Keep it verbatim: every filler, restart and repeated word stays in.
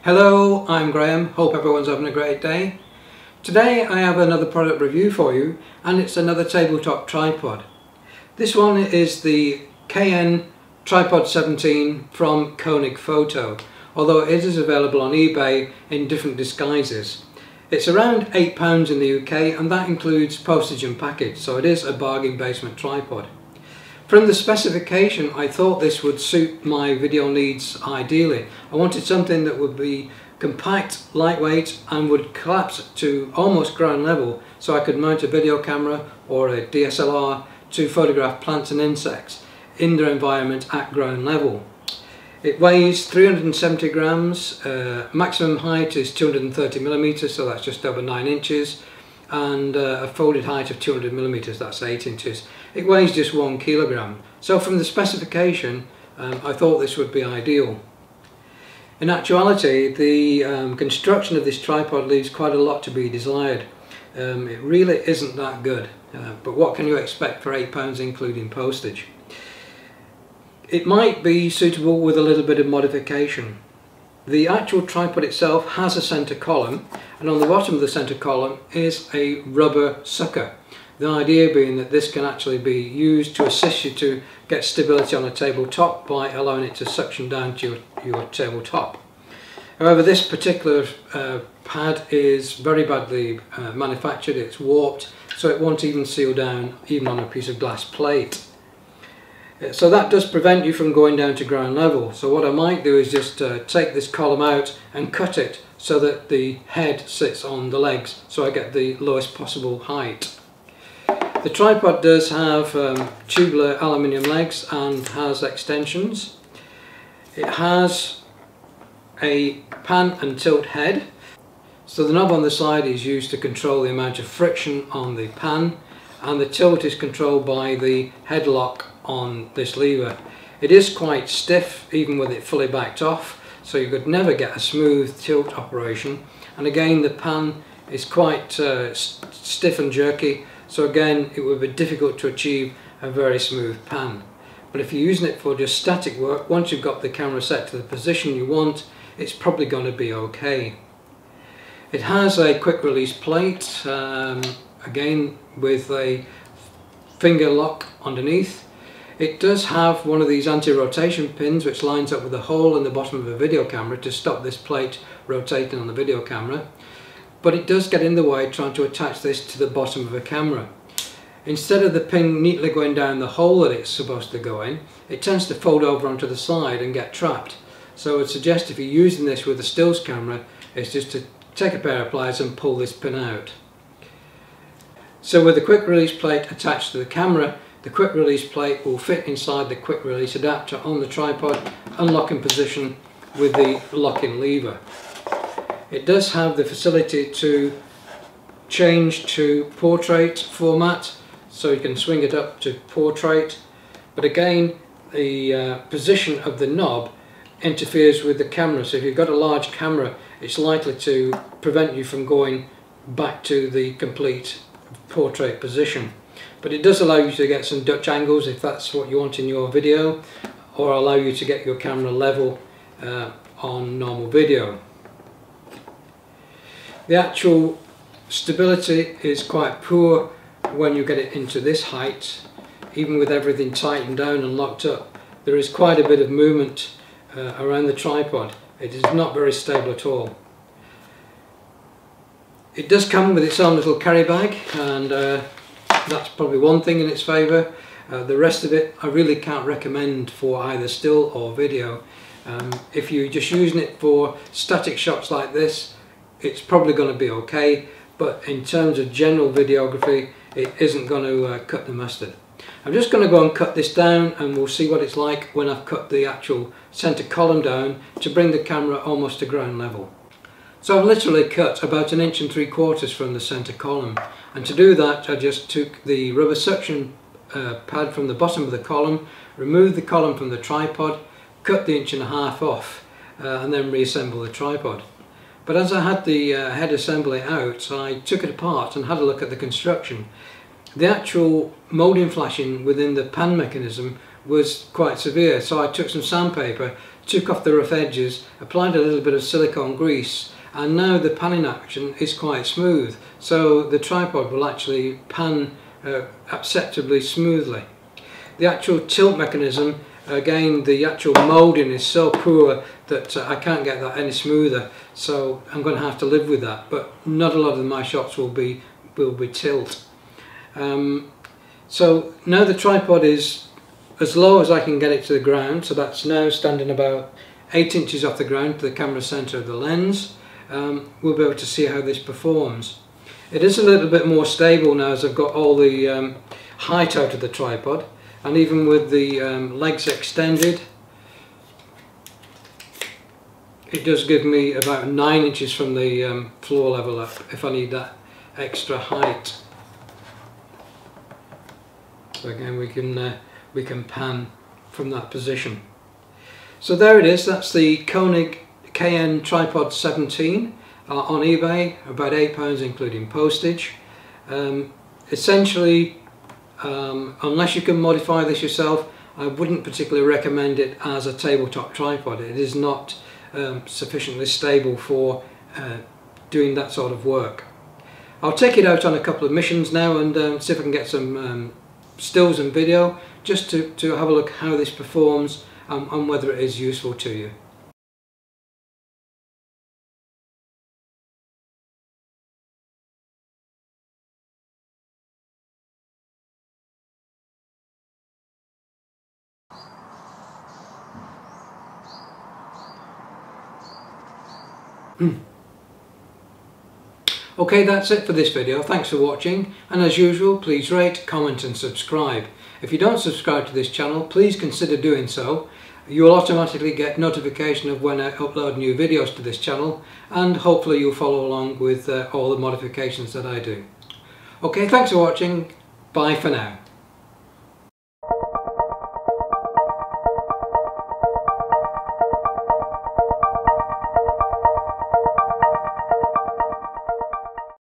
Hello, I'm Graham. Hope everyone's having a great day. Today I have another product review for you, and it's another tabletop tripod. This one is the K N Tripod seventeen from Konig Photo, although it is available on eBay in different disguises. It's around eight pounds in the U K, and that includes postage and package, so it is a bargain basement tripod. From the specification, I thought this would suit my video needs ideally. I wanted something that would be compact, lightweight, and would collapse to almost ground level, so I could mount a video camera or a D S L R to photograph plants and insects in their environment at ground level. It weighs three hundred seventy grams, uh, maximum height is two hundred thirty millimeters, so that's just over nine inches, and uh, a folded height of two hundred millimeters, that's eight inches. It weighs just one kilogram. So from the specification, um, I thought this would be ideal. In actuality, the um, construction of this tripod leaves quite a lot to be desired. Um, it really isn't that good, uh, but what can you expect for eight pounds including postage? It might be suitable with a little bit of modification. The actual tripod itself has a centre column, and on the bottom of the centre column is a rubber sucker. The idea being that this can actually be used to assist you to get stability on a tabletop by allowing it to suction down to your, your tabletop. However, this particular uh, pad is very badly uh, manufactured. It's warped, so it won't even seal down even on a piece of glass plate. So that does prevent you from going down to ground level. So what I might do is just uh, take this column out and cut it so that the head sits on the legs, so I get the lowest possible height. The tripod does have um, tubular aluminium legs and has extensions. It has a pan and tilt head. So the knob on the side is used to control the amount of friction on the pan, and the tilt is controlled by the headlock on this lever. It is quite stiff even with it fully backed off, so you could never get a smooth tilt operation. And again, the pan is quite uh, st stiff and jerky, so again it would be difficult to achieve a very smooth pan. But if you're using it for just static work, once you've got the camera set to the position you want, it's probably going to be okay. It has a quick release plate, um, again with a finger lock underneath. It does have one of these anti-rotation pins which lines up with a hole in the bottom of a video camera to stop this plate rotating on the video camera. But it does get in the way trying to attach this to the bottom of a camera. Instead of the pin neatly going down the hole that it's supposed to go in, it tends to fold over onto the side and get trapped. So I would suggest if you're using this with a stills camera, is just to take a pair of pliers and pull this pin out. So with the quick release plate attached to the camera, the quick release plate will fit inside the quick release adapter on the tripod and lock in position with the locking lever. It does have the facility to change to portrait format, so you can swing it up to portrait, but again the uh, position of the knob interferes with the camera, so if you've got a large camera it's likely to prevent you from going back to the complete portrait position. But it does allow you to get some Dutch angles if that's what you want in your video, or allow you to get your camera level uh, on normal video. The actual stability is quite poor when you get it into this height. Even with everything tightened down and locked up, there is quite a bit of movement uh, around the tripod. It is not very stable at all. It does come with its own little carry bag, and uh, that's probably one thing in its favour. Uh, the rest of it I really can't recommend for either still or video. Um, if you're just using it for static shots like this, it's probably going to be okay, but in terms of general videography it isn't going to uh, cut the mustard. I'm just going to go and cut this down, and we'll see what it's like when I've cut the actual centre column down to bring the camera almost to ground level. So I've literally cut about an inch and three quarters from the centre column, and to do that I just took the rubber suction uh, pad from the bottom of the column, removed the column from the tripod, cut the inch and a half off, uh, and then reassemble the tripod. But as I had the uh, head assembly out, I took it apart and had a look at the construction. The actual moulding flashing within the pan mechanism was quite severe, so I took some sandpaper took off the rough edges, applied a little bit of silicone grease, and now the panning action is quite smooth, so the tripod will actually pan uh, acceptably smoothly. The actual tilt mechanism, again, the actual moulding is so poor that uh, I can't get that any smoother, so I'm going to have to live with that, but not a lot of my shots will be will be tilt. Um, so now the tripod is as low as I can get it to the ground, so that's now standing about eight inches off the ground to the camera centre of the lens. Um, we'll be able to see how this performs. It is a little bit more stable now as I've got all the um, height out of the tripod, and even with the um, legs extended, it does give me about nine inches from the um, floor level up if I need that extra height. So again, we can uh, we can pan from that position. So there it is. That's the Konig K N Tripod seventeen uh, on eBay, about eight pounds including postage. Um, essentially, um, unless you can modify this yourself, I wouldn't particularly recommend it as a tabletop tripod. It is not um, sufficiently stable for uh, doing that sort of work. I'll take it out on a couple of missions now and um, see if I can get some um, stills and video just to, to have a look how this performs um, and whether it is useful to you. Hmm. Okay, that's it for this video. Thanks for watching, and as usual, please rate, comment and subscribe. If you don't subscribe to this channel, please consider doing so. You will automatically get notification of when I upload new videos to this channel, and hopefully you'll follow along with uh, all the modifications that I do. Okay, thanks for watching. Bye for now.